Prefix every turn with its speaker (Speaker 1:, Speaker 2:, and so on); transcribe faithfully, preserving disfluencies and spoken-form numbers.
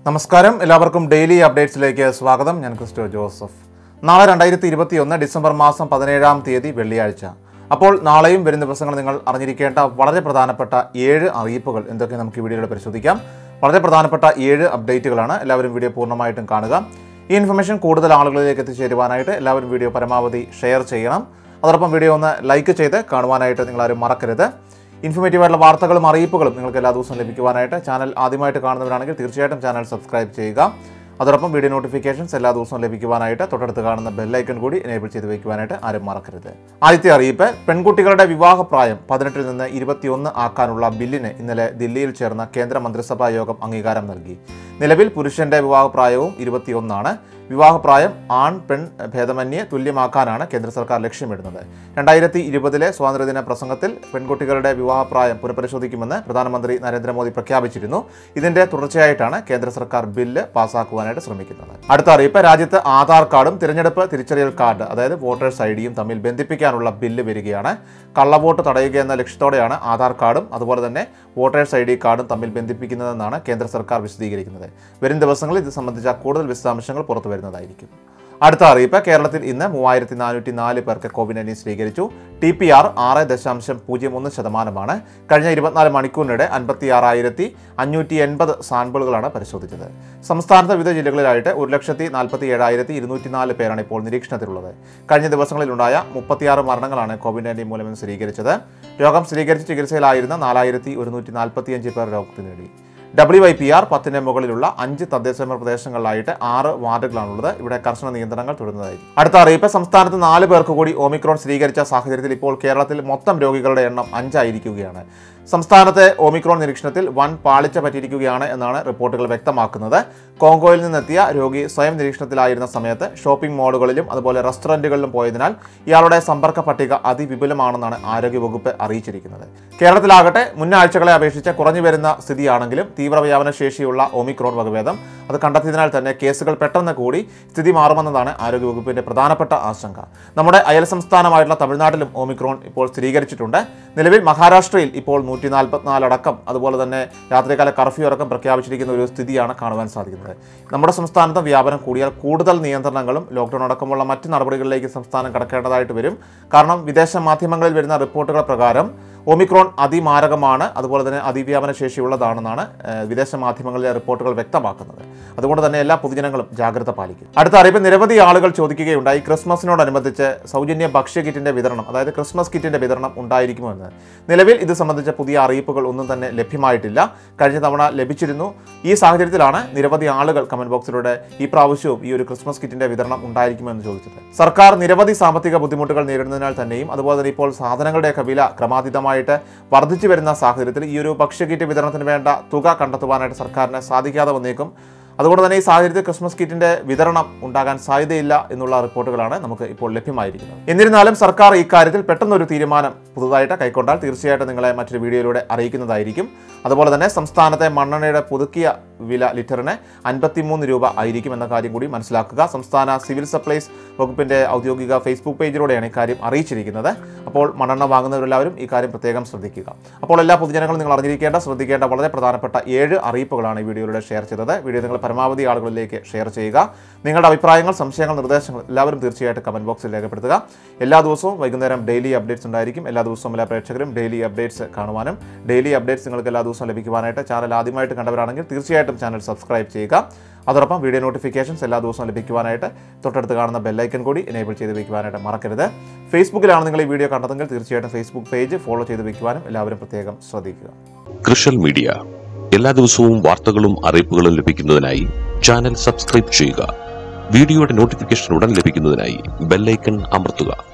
Speaker 1: നമസ്കാരം, എല്ലാവർക്കും ഡെയിലി അപ്ഡേറ്റ്സിലേക്ക് സ്വാഗതം. ഞാൻ ക്രിസ്റ്റോ ജോസഫ്. നാളെ രണ്ടായിരത്തി ഇരുപത്തി ഒന്ന് ഡിസംബർ മാസം പതിനേഴാം തീയതി വെള്ളിയാഴ്ച. അപ്പോൾ നാളെയും വരും ദിവസങ്ങൾ നിങ്ങൾ അറിഞ്ഞിരിക്കേണ്ട വളരെ പ്രധാനപ്പെട്ട ഏഴ് അറിയിപ്പുകൾ എന്തൊക്കെ നമുക്ക് ഈ വീഡിയോയിൽ പരിശോധിക്കാം. വളരെ പ്രധാനപ്പെട്ട ഏഴ് അപ്ഡേറ്റുകളാണ്. എല്ലാവരും വീഡിയോ പൂർണ്ണമായിട്ടും കാണുക. ഈ ഇൻഫർമേഷൻ കൂടുതൽ ആളുകളിലേക്ക് എത്തിച്ചേരുവാനായിട്ട് എല്ലാവരും വീഡിയോ പരമാവധി ഷെയർ ചെയ്യണം. അതോടൊപ്പം വീഡിയോ ഒന്ന് ലൈക്ക് ചെയ്ത് കാണുവാനായിട്ട് നിങ്ങളാരും മറക്കരുത്. ഇൻഫോർമേറ്റീവായിട്ടുള്ള വാർത്തകളും അറിയിപ്പുകളും നിങ്ങൾക്ക് എല്ലാ ദിവസവും ലഭിക്കുവാനായിട്ട് ചാനൽ ആദ്യമായിട്ട് കാണുന്നവരാണെങ്കിൽ തീർച്ചയായിട്ടും ചാനൽ സബ്സ്ക്രൈബ് ചെയ്യുക. അതോടൊപ്പം വീഡിയോ നോട്ടിഫിക്കേഷൻസ് എല്ലാ ദിവസവും ലഭിക്കുവാനായിട്ട് തൊട്ടടുത്ത് കാണുന്ന ബെല്ലൈക്കൺ കൂടി എനേബിൾ ചെയ്ത് വയ്ക്കുവാനായിട്ട് ആരും മറക്കരുത്. ആദ്യത്തെ അറിയിപ്പ്, പെൺകുട്ടികളുടെ വിവാഹപ്രായം പതിനെട്ടിൽ നിന്ന് ഇരുപത്തിയൊന്ന് ആക്കാനുള്ള ബില്ലിന് ഇന്നലെ ദില്ലിയിൽ ചേർന്ന കേന്ദ്ര മന്ത്രിസഭാ യോഗം അംഗീകാരം നൽകി. നിലവിൽ പുരുഷന്റെ വിവാഹപ്രായവും ഇരുപത്തിയൊന്നാണ്. വിവാഹപ്രായം ആൺ പെൺ ഭേദമന്യേ തുല്യമാക്കാനാണ് കേന്ദ്ര സർക്കാർ ലക്ഷ്യമിടുന്നത്. രണ്ടായിരത്തി ഇരുപതിലെ സ്വാതന്ത്ര്യദിന പ്രസംഗത്തിൽ പെൺകുട്ടികളുടെ വിവാഹപ്രായം പുനഃപരിശോധിക്കുമെന്ന് പ്രധാനമന്ത്രി നരേന്ദ്രമോദി പ്രഖ്യാപിച്ചിരുന്നു. ഇതിന്റെ തുടർച്ചയായിട്ടാണ് കേന്ദ്ര സർക്കാർ ബില്ല് പാസ്സാക്കുവാനായിട്ട് ശ്രമിക്കുന്നത്. അടുത്ത അറിയിപ്പ്, രാജ്യത്ത് ആധാർ കാർഡും തിരഞ്ഞെടുപ്പ് തിരിച്ചറിയൽ കാർഡ് അതായത് വോട്ടേഴ്സ് ഐ ഡിയും തമ്മിൽ ബന്ധിപ്പിക്കാനുള്ള ബില്ല് വരികയാണ്. കള്ളവോട്ട് തടയുക എന്ന ലക്ഷ്യത്തോടെയാണ് ആധാർ കാർഡും അതുപോലെ തന്നെ വോട്ടേഴ്സ് ഐ ഡി കാർഡും തമ്മിൽ ബന്ധിപ്പിക്കുന്നതെന്നാണ് കേന്ദ്ര സർക്കാർ വിശദീകരിക്കുന്നത്. വരും ദിവസങ്ങളിൽ ഇത് സംബന്ധിച്ച കൂടുതൽ വിശദാംശങ്ങൾ പുറത്തു വരുന്നതായിരിക്കും. അടുത്ത അറിയിപ്പ്, കേരളത്തിൽ ഇന്ന് മൂവായിരത്തി നാനൂറ്റി നാല് പേർക്ക് കോവിഡ് നയൻറ്റീൻ സ്ഥിരീകരിച്ചു. ടി പി ആർ ആറ് ദശാംശം പൂജ്യം ഒന്ന് ശതമാനമാണ്. കഴിഞ്ഞ ഇരുപത്തിനാല് മണിക്കൂറിനിടെ അൻപത്തി ആറായിരത്തി അഞ്ഞൂറ്റി എൺപത് സാമ്പിളുകളാണ് പരിശോധിച്ചത്. സംസ്ഥാനത്തെ വിവിധ ജില്ലകളിലായിട്ട് ഒരു ലക്ഷത്തി നാൽപ്പത്തി ഏഴായിരത്തി ഇരുന്നൂറ്റി നാല് പേരാണ് ഇപ്പോൾ നിരീക്ഷണത്തിലുള്ളത്. കഴിഞ്ഞ ദിവസങ്ങളിലുണ്ടായ മുപ്പത്തിയാറ് മരണങ്ങളാണ് കോവിഡ് നയൻറ്റീൻ മൂലം സ്ഥിരീകരിച്ചത്. രോഗം സ്ഥിരീകരിച്ച് ചികിത്സയിലായിരുന്ന നാലായിരത്തി ഒരുന്നൂറ്റി നാൽപ്പത്തിയഞ്ച് പേർ രോഗത്തിന് നേടി. ഡബ്ല്യു ഐ പി ആർ പത്തിന് മുകളിലുള്ള അഞ്ച് തദ്ദേശഭരണ പ്രദേശങ്ങളിലായിട്ട് ആറ് വാർഡുകളാണുള്ളത്. ഇവിടെ കർശന നിയന്ത്രണങ്ങൾ തുടരുന്നതായിരിക്കും. അടുത്ത അറിയിപ്പ്, സംസ്ഥാനത്ത് നാല് പേർക്ക് കൂടി ഒമിക്രോൺ സ്ഥിരീകരിച്ച സാഹചര്യത്തിൽ ഇപ്പോൾ കേരളത്തിൽ മൊത്തം രോഗികളുടെ എണ്ണം അഞ്ചായിരിക്കുകയാണ്. സംസ്ഥാനത്തെ ഒമിക്രോൺ നിരീക്ഷണത്തിൽ വൻ പാളിച്ച പറ്റിയിരിക്കുകയാണ് എന്നാണ് റിപ്പോർട്ടുകൾ വ്യക്തമാക്കുന്നത്. കോങ്കോയിൽ നിന്നെത്തിയ രോഗി സ്വയം നിരീക്ഷണത്തിലായിരുന്ന സമയത്ത് ഷോപ്പിംഗ് മാളുകളിലും അതുപോലെ റെസ്റ്റോറൻറ്റുകളിലും പോയതിനാൽ ഇയാളുടെ സമ്പർക്ക പട്ടിക അതിവിപുലമാണെന്നാണ് ആരോഗ്യവകുപ്പ് അറിയിച്ചിരിക്കുന്നത്. കേരളത്തിലാകട്ടെ മുൻ ആഴ്ചകളെ അപേക്ഷിച്ച് കുറഞ്ഞു വരുന്ന സ്ഥിതിയാണെങ്കിലും തീവ്രവ്യാപന ശേഷിയുള്ള ഒമിക്രോൺ വകഭേദം അത് കണ്ടെത്തിയതിനാൽ തന്നെ കേസുകൾ പെട്ടെന്ന് കൂടി സ്ഥിതി മാറുമെന്നതാണ് ആരോഗ്യവകുപ്പിന്റെ പ്രധാനപ്പെട്ട ആശങ്ക. നമ്മുടെ അയൽ സംസ്ഥാനമായിട്ടുള്ള തമിഴ്നാട്ടിലും ഒമിക്രോൺ ഇപ്പോൾ സ്ഥിരീകരിച്ചിട്ടുണ്ട്. നിലവിൽ മഹാരാഷ്ട്രയിൽ ഇപ്പോൾ നൂറ്റി നാൽപ്പത്തിനാല് അടക്കം അതുപോലെ തന്നെ രാത്രികാല കർഫ്യൂ അടക്കം പ്രഖ്യാപിച്ചിരിക്കുന്ന ഒരു സ്ഥിതിയാണ് കാണുവാൻ സാധിക്കുന്നത്. നമ്മുടെ സംസ്ഥാനത്ത് വ്യാപനം കൂടിയാൽ കൂടുതൽ നിയന്ത്രണങ്ങളും ലോക്ക്ഡൌൺ അടക്കമുള്ള മറ്റ് നടപടികളിലേക്ക് സംസ്ഥാനം കടക്കേണ്ടതായിട്ട് വരും. കാരണം വിദേശ മാധ്യമങ്ങളിൽ വരുന്ന റിപ്പോർട്ടുകൾ പ്രകാരം ഒമിക്രോൺ അതിമാരകമാണ്, അതുപോലെ തന്നെ അതിവ്യാപന ശേഷിയുള്ളതാണെന്നാണ് വിദേശ മാധ്യമങ്ങളിലെ റിപ്പോർട്ടുകൾ വ്യക്തമാക്കുന്നത്. അതുകൊണ്ട് തന്നെ എല്ലാ പൊതുജനങ്ങളും ജാഗ്രത പാലിക്കും. അടുത്ത അറിയിപ്പ്, നിരവധി ആളുകൾ ചോദിക്കുകയുണ്ടായി ക്രിസ്മസിനോടനുബന്ധിച്ച് സൗജന്യ ഭക്ഷ്യ കിറ്റിന്റെ വിതരണം അതായത് ക്രിസ്മസ് കിറ്റിന്റെ വിതരണം ഉണ്ടായിരിക്കുമോ എന്ന്. നിലവിൽ ഇത് സംബന്ധിച്ച പുതിയ അറിയിപ്പുകൾ ഒന്നും തന്നെ ലഭ്യമായിട്ടില്ല. കഴിഞ്ഞ തവണ ലഭിച്ചിരുന്നു. ഈ സാഹചര്യത്തിലാണ് നിരവധി ആളുകൾ കമന്റ് ബോക്സിലൂടെ ഈ പ്രാവശ്യവും ഈ ഒരു ക്രിസ്മസ് കിറ്റിന്റെ വിതരണം ഉണ്ടായിരിക്കുമോ എന്ന് ചോദിച്ചത്. സർക്കാർ നിരവധി സാമ്പത്തിക ബുദ്ധിമുട്ടുകൾ നേരിടുന്നതിനാൽ തന്നെയും അതുപോലെ തന്നെ ഇപ്പോൾ സാധനങ്ങളുടെയൊക്കെ വില ക്രമാതീതമായി വർദ്ധിച്ചു വരുന്ന സാഹചര്യത്തിൽ ഈ ഒരു ഭക്ഷ്യക്കിറ്റ് വിതരണത്തിന് വേണ്ട തുക കണ്ടെത്തുവാനായിട്ട് സർക്കാരിന് സാധിക്കാതെ വന്നേക്കും. അതുകൊണ്ട് തന്നെ ഈ സാഹചര്യത്തിൽ ക്രിസ്മസ് കിറ്റിന്റെ വിതരണം ഉണ്ടാകാൻ സാധ്യതയില്ല എന്നുള്ള റിപ്പോർട്ടുകളാണ് നമുക്ക് ഇപ്പോൾ ലഭ്യമായിരിക്കുന്നത്. എന്നിരുന്നാലും സർക്കാർ ഇക്കാര്യത്തിൽ പെട്ടെന്നൊരു തീരുമാനം പുതുതായിട്ട് കൈക്കൊണ്ടാൽ തീർച്ചയായിട്ടും നിങ്ങളെ മറ്റൊരു വീഡിയോയിലൂടെ അറിയിക്കുന്നതായിരിക്കും. അതുപോലെ തന്നെ സംസ്ഥാനത്തെ മണ്ണെണ്ണയുടെ പുതുക്കിയ വില ലിറ്ററിന് അൻപത്തിമൂന്ന് രൂപ ആയിരിക്കും എന്ന കാര്യം കൂടി മനസ്സിലാക്കുക. സംസ്ഥാന സിവിൽ സപ്ലൈസ് വകുപ്പിന്റെ ഔദ്യോഗിക ഫേസ്ബുക്ക് പേജിലൂടെയാണ് ഇക്കാര്യം അറിയിച്ചിരിക്കുന്നത്. അപ്പോൾ മണ്ണെണ്ണ വാങ്ങുന്നവരെല്ലാവരും ഈ കാര്യം പ്രത്യേകം ശ്രദ്ധിക്കുക. അപ്പോൾ എല്ലാ പൊതുജനങ്ങളും നിങ്ങൾ അറിഞ്ഞിരിക്കേണ്ട ശ്രദ്ധിക്കേണ്ട വളരെ പ്രധാനപ്പെട്ട ഏഴ് അറിയിപ്പുകളാണ് ഈ വീഡിയോയിലൂടെ ഷെയർ ചെയ്തത്. വീഡിയോ നിങ്ങൾ പരമാവധി ആളുകളിലേക്ക് ഷെയർ ചെയ്യുക. നിങ്ങളുടെ അഭിപ്രായങ്ങൾ, സംശയങ്ങൾ, നിർദ്ദേശങ്ങൾ എല്ലാവരും തീർച്ചയായിട്ടും കമന്റ് ബോക്സിൽ രേഖപ്പെടുത്തുക. എല്ലാ ദിവസവും വൈകുന്നേരം ഡെയിലി അപ്ഡേറ്റ്സ് ഉണ്ടായിരിക്കും. എല്ലാ ദിവസവും എല്ലാ പ്രേക്ഷകരും ഡെയിലി അപ്ഡേറ്റ്സ് കാണുവാനും ഡെയിലി അപ്ഡേറ്റ്സ് നിങ്ങൾക്ക് എല്ലാ ദിവസവും ലഭിക്കുവാനായിട്ട് ചാനൽ ആദ്യമായിട്ട് കണ്ടവരാണെങ്കിൽ തീർച്ചയായിട്ടും ചാനൽ സബ്സ്ക്രൈബ് ചെയ്യുക. അതോടൊപ്പം വീഡിയോ നോട്ടിഫിക്കേഷൻസ് എല്ലാ ദിവസവും ലഭിക്കുവാനായിട്ട് തൊട്ടടുത്ത് കാണുന്ന ബെല്ലൈക്കൺ കൂടി എനേബിൾ ചെയ്ത് വയ്ക്കുവാനായിട്ട് മറക്കരുത്. ഫേസ്ബുക്കിലാണ് നിങ്ങൾ ഈ വീഡിയോ കണ്ടതെങ്കിൽ തീർച്ചയായിട്ടും ഫേസ്ബുക്ക് പേജ് ഫോളോ ചെയ്ത് വയ്ക്കുവാനും എല്ലാവരും പ്രത്യേകം ശ്രദ്ധിക്കുക.
Speaker 2: കൃഷൽ മീഡിയ എല്ലാ ദിവസവും വാർത്തകളും അറിയിപ്പുകളും ലഭിക്കുന്നതിനായി ചാനൽ സബ്സ്ക്രൈബ് ചെയ്യുക. വീഡിയോയുടെ നോട്ടിഫിക്കേഷൻ ഉടൻ ലഭിക്കുന്നതിനായി ബെല്ലൈക്കൺ അമർത്തുക.